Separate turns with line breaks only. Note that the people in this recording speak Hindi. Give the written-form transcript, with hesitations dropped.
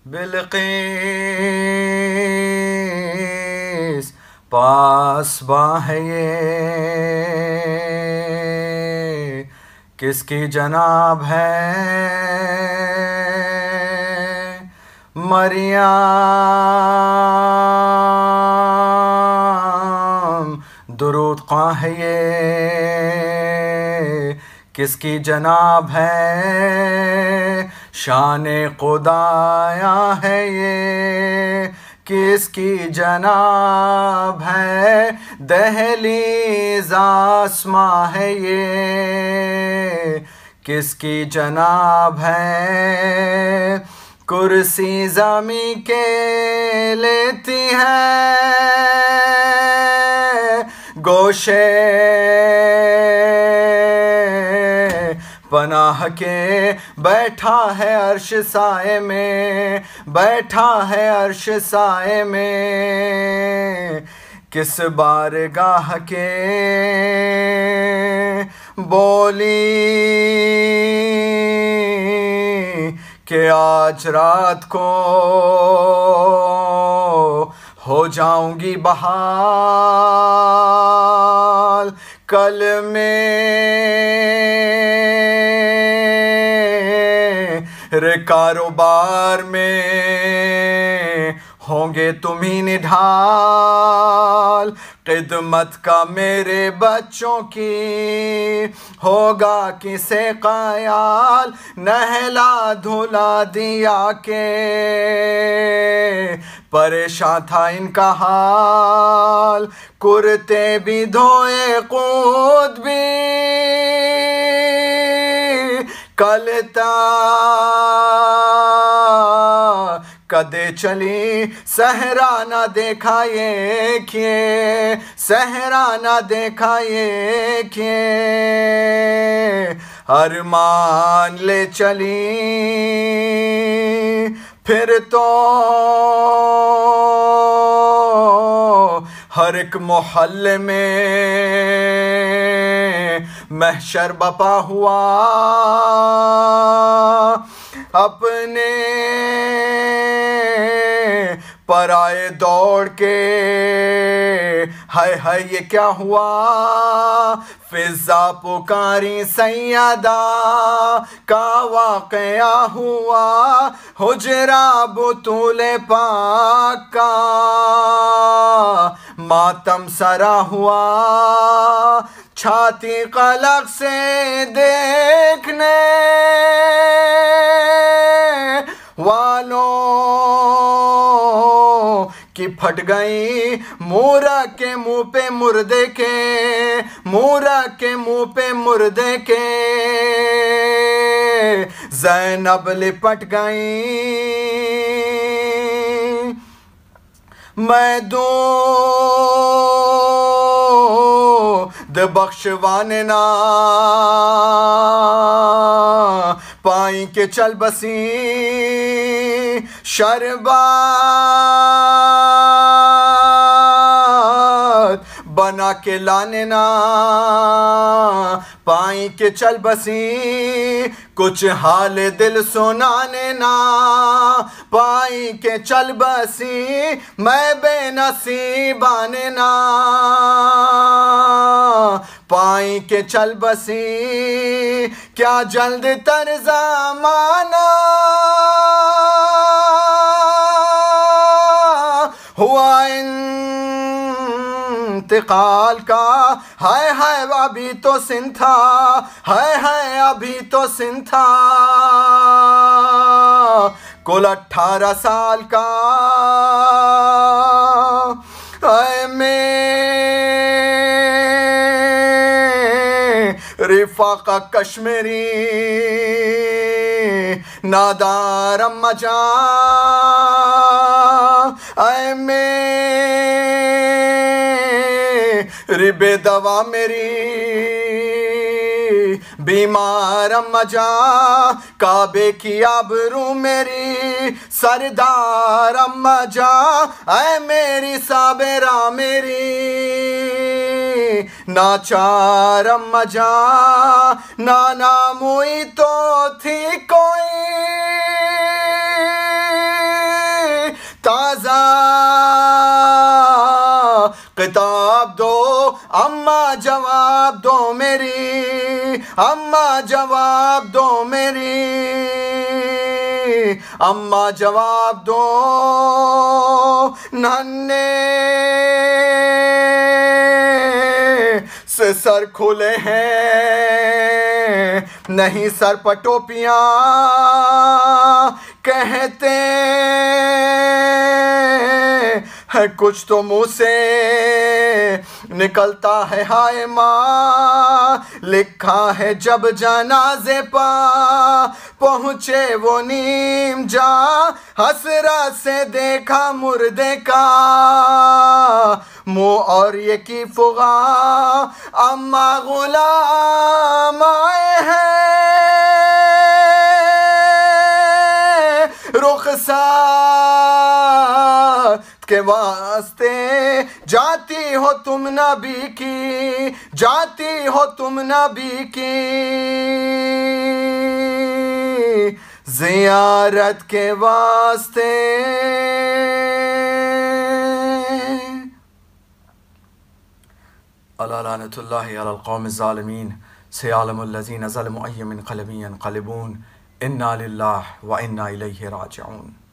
बिल्किस पासबा है ये, किसकी जनाब है मरियम, दुरूद ख्वां है ये, किसकी जनाब है शान खुदाया है ये, किसकी जनाब है दहलीज़ आसमां है ये, किसकी जनाब है कुर्सी ज़मी के लेती है गोशे पनाह के, बैठा है अर्श साए में, बैठा है अर्श साए में, किस बारगाह के बोली कि आज रात को हो जाऊंगी बहाल, कल मेरे कारोबार में होंगे तुम ही निढाल, खिदमत का मेरे बच्चों की होगा किसे ख्याल, नहला धुला दिया के परेशान था इनका हाल, कुर्ते भी धोए खुद भी कलता कदे चली, सहरा ना देखा ये किए, सहरा ना देखा ये किए, अरमान ले चली फिर तो हर एक मोहल्ले में महशर बपा हुआ, अपने पराए दौड़ के हाय हाय ये क्या हुआ, फिजा पुकारी सैयदा का वाक़या हुआ, हुजरा बुतूले पाक का मातम सरा हुआ, छाती कलक से देखने वालों की फट गई, मूरा के मुंह पे मुर्दे के, मूरा के मुंह पे मुर्दे के ज़ैनब लिपट गई, मैं दूध बख्शवाने ना पाई के चल बसी, शरबत बना के लाने ना पाई के चल बसी, कुछ हाल दिल सुनाने ना पाई के चल बसी, मैं बेनसीबाने ना पाई के चल बसी, क्या जल्द तर ज़माना हुआ इंतकाल का, हाय हाय अभी तो सिन था, हाय हाय अभी तो सिन था, कुल 18 साल का, हाय रिफाका कश्मीरी नादार अम्मा जान, ऐ मेरी बेदवा मेरी बीमार अम्मा जान, काबे की आबरू मेरी सरदार अम्मा जान, ऐ मेरी साबेरा मेरी नाचार अम्मा जान, नाना मुई तो थी कोई जवाब दो मेरी, अम्मा जवाब दो मेरी, अम्मा जवाब दो। नन्हे से सर खुले हैं, नहीं सर पर टोपियां, कहते है कुछ तो मुंह से निकलता है हाय माँ। लिखा है जब जनाजे पा पहुँचे वो नीम जा, हसरत से देखा मुर्दे का मुँह और ये की फुगा। अम्मा गुलाम आए हैं रुखसात के वास्ते, जाती हो तुम नबी की, जाती हो तुम नबी की ज़ियारत के वास्ते। अला लानतुल्लाहि अलल क़ौमिज़ ज़ालिमीन, सयअलमुल लज़ीना ज़लमू अय्य मुनक़लिबिन यन्क़लिबून, इन्ना लिल्लाहि व इन्ना इलैहि राजिऊन।